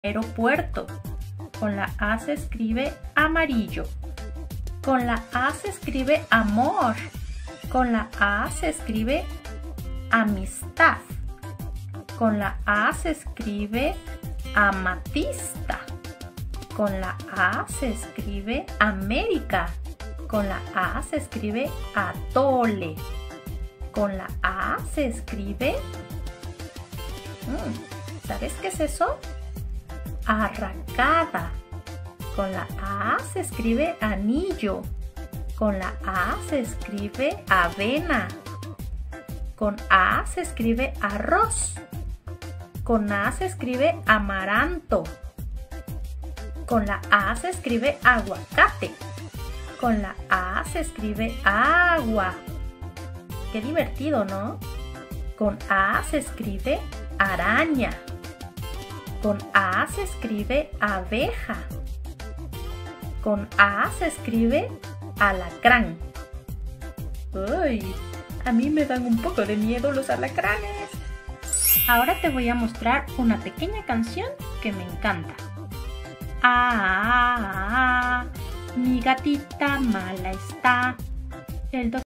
Aeropuerto. Con la A se escribe amarillo. Con la A se escribe amor. Con la A se escribe amistad. Con la A se escribe amatista. Con la A se escribe América. Con la A se escribe atole. Con la A se escribe... ¿Sabes qué es eso? Arracada. Con la A se escribe anillo. Con la A se escribe avena. Con A se escribe arroz. Con A se escribe amaranto. Con la A se escribe aguacate. Con la A se escribe agua. Qué divertido, ¿no? Con A se escribe araña. Con A se escribe abeja. Con A se escribe alacrán. ¡Uy! A mí me dan un poco de miedo los alacranes. Ahora te voy a mostrar una pequeña canción que me encanta. Mi gatita mala está. El doctor